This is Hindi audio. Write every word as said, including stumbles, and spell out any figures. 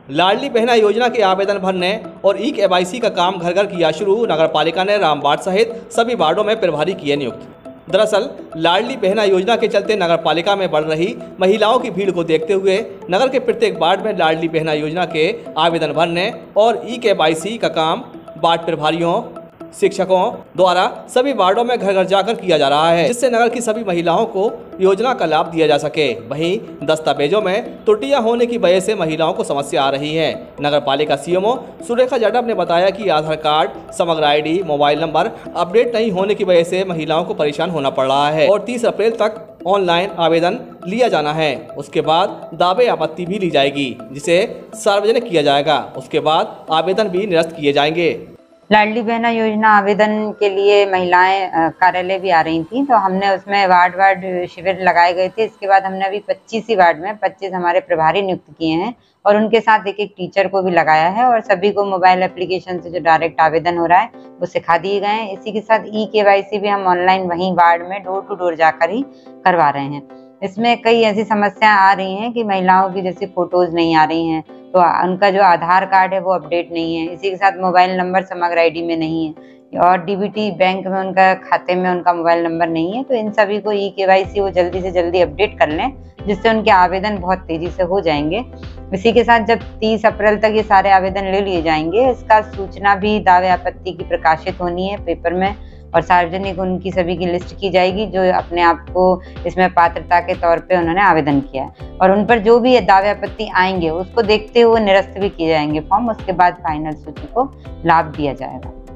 लाडली बहना योजना के आवेदन भरने और ई केवाईसी का काम घर घर किया शुरू। नगर पालिका ने रामबाग सहित सभी वार्डों में प्रभारी किए नियुक्त। दरअसल लाडली बहना योजना के चलते नगर पालिका में बढ़ रही महिलाओं की भीड़ को देखते हुए नगर के प्रत्येक वार्ड में लाडली बहना योजना के आवेदन भरने और ई केवाईसी का काम वार्ड प्रभारियों शिक्षकों द्वारा सभी वार्डों में घर घर जाकर किया जा रहा है, जिससे नगर की सभी महिलाओं को योजना का लाभ दिया जा सके। वहीं दस्तावेजों में त्रुटियां होने की वजह से महिलाओं को समस्या आ रही है। नगर पालिका सीएमओ सुरेखा जाटव ने बताया कि Aadhaar card, Samagra ID, mobile number update नहीं होने की वजह से महिलाओं को परेशान होना पड़ रहा है और तीस अप्रैल तक ऑनलाइन आवेदन लिया जाना है। उसके बाद दावे आपत्ति भी ली जाएगी, जिसे सार्वजनिक किया जाएगा। उसके बाद आवेदन भी निरस्त किए जाएंगे। लाडली बहना योजना आवेदन के लिए महिलाएं कार्यालय भी आ रही थी, तो हमने उसमें वार्ड वार्ड शिविर लगाए गए थे। इसके बाद हमने अभी पच्चीस ही वार्ड में पच्चीस हमारे प्रभारी नियुक्त किए हैं और उनके साथ एक एक टीचर को भी लगाया है और सभी को मोबाइल एप्लीकेशन से जो डायरेक्ट आवेदन हो रहा है वो सिखा दिए गए हैं। इसी के साथ ई केवाईसी भी हम ऑनलाइन वहीं वार्ड में डोर टू डोर जाकर ही करवा रहे हैं। इसमें कई ऐसी समस्याएं आ रही हैं कि महिलाओं की जैसे फोटोज नहीं आ रही हैं, तो उनका जो आधार कार्ड है वो अपडेट नहीं है। इसी के साथ मोबाइल नंबर समग्र आईडी में नहीं है और डीबीटी बैंक में उनका खाते में उनका मोबाइल नंबर नहीं है। तो इन सभी को ई केवाईसी वो जल्दी से जल्दी अपडेट कर लें, जिससे उनके आवेदन बहुत तेजी से हो जाएंगे। इसी के साथ जब तीस अप्रैल तक ये सारे आवेदन ले लिए जाएंगे, इसका सूचना भी दावे आपत्ति की प्रकाशित होनी है पेपर में और सार्वजनिक उनकी सभी की लिस्ट की जाएगी जो अपने आप को इसमें पात्रता के तौर पे उन्होंने आवेदन किया है और उन पर जो भी दावे आपत्ति आएंगे उसको देखते हुए निरस्त भी किए जाएंगे फॉर्म। उसके बाद फाइनल सूची को लाभ दिया जाएगा।